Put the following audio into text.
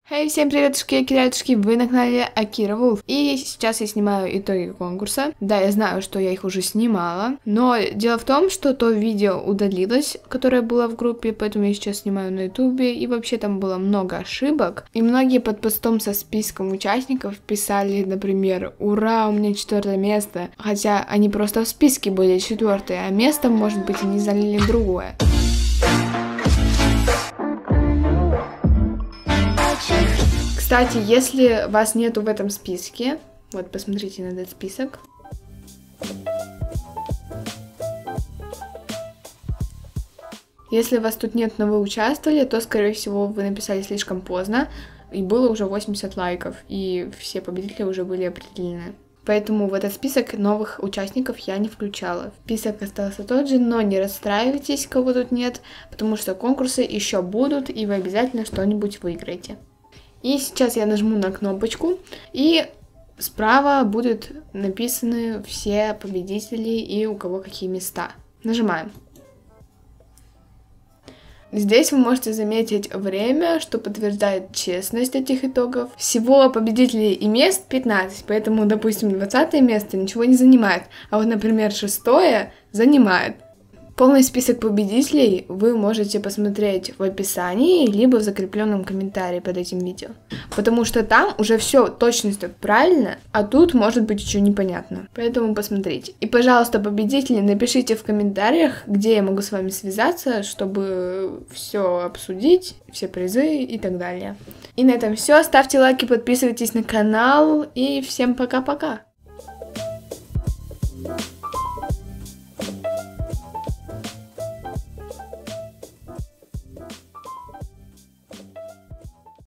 Всем приветушки, кирятушки, вы на канале Акира Вулф. И сейчас я снимаю итоги конкурса. Да, я знаю, что я их уже снимала, но дело в том, что то видео удалилось, которое было в группе, поэтому я сейчас снимаю на ютубе, и вообще там было много ошибок. И многие под постом со списком участников писали, например, «Ура, у меня 4-е место», хотя они просто в списке были 4-е, а место, может быть, они залили другое. Кстати, если вас нету в этом списке, вот посмотрите на этот список. Если вас тут нет, но вы участвовали, то, скорее всего, вы написали слишком поздно, и было уже 80 лайков, и все победители уже были определены. Поэтому в этот список новых участников я не включала. Список остался тот же, но не расстраивайтесь, кого тут нет, потому что конкурсы еще будут, и вы обязательно что-нибудь выиграете. И сейчас я нажму на кнопочку, и справа будут написаны все победители и у кого какие места. Нажимаем. Здесь вы можете заметить время, что подтверждает честность этих итогов. Всего победителей и мест 15, поэтому, допустим, 20 место ничего не занимает, а вот, например, 6-е занимает. Полный список победителей вы можете посмотреть в описании, либо в закрепленном комментарии под этим видео. Потому что там уже все точностью правильно, а тут может быть еще непонятно. Поэтому посмотрите. И, пожалуйста, победители, напишите в комментариях, где я могу с вами связаться, чтобы все обсудить, все призы и так далее. И на этом все. Ставьте лайки, подписывайтесь на канал и всем пока-пока.